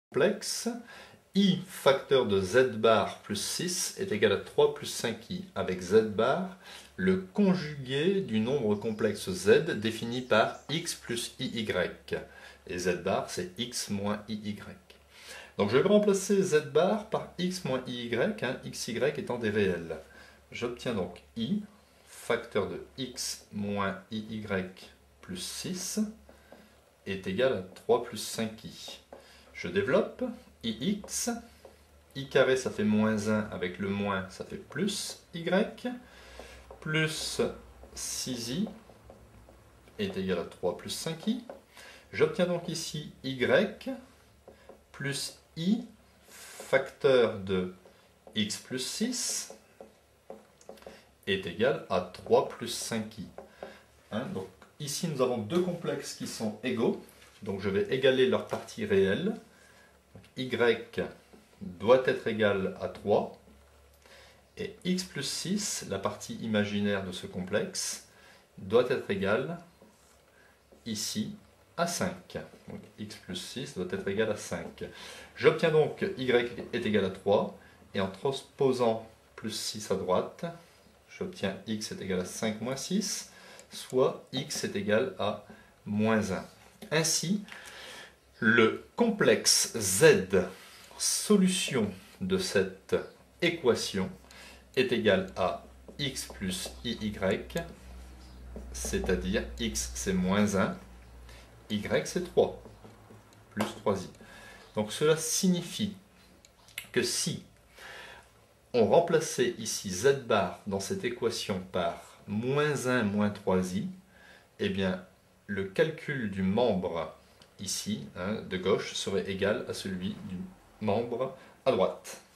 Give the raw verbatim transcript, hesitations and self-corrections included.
complexe, i facteur de z bar plus six est égal à trois plus cinq i, avec z bar, le conjugué du nombre complexe z défini par x plus iy. Et z bar, c'est x moins iy. Donc je vais remplacer z bar par x moins iy, hein, xy étant des réels. J'obtiens donc i, facteur de x moins iy plus six, est égal à trois plus cinq i. Je développe, ix, i carré ça fait moins un, avec le moins ça fait plus y, plus six i est égal à trois plus cinq i. J'obtiens donc ici y plus i facteur de x plus six est égal à trois plus cinq i. Hein, donc ici nous avons deux complexes qui sont égaux, donc je vais égaler leur partie réelle. Donc, y doit être égal à trois, et x plus six, la partie imaginaire de ce complexe, doit être égal ici à cinq. Donc x plus six doit être égal à cinq. J'obtiens donc y est égal à trois, et en transposant plus six à droite, j'obtiens x est égal à cinq moins six, soit x est égal à moins un. Ainsi, le complexe z, solution de cette équation, est égal à x plus iy, c'est-à-dire x c'est moins un, y c'est trois, plus trois i. Donc cela signifie que si on remplaçait ici z bar dans cette équation par moins un moins trois i, eh bien le calcul du membre ici, hein, de gauche, serait égal à celui du membre à droite.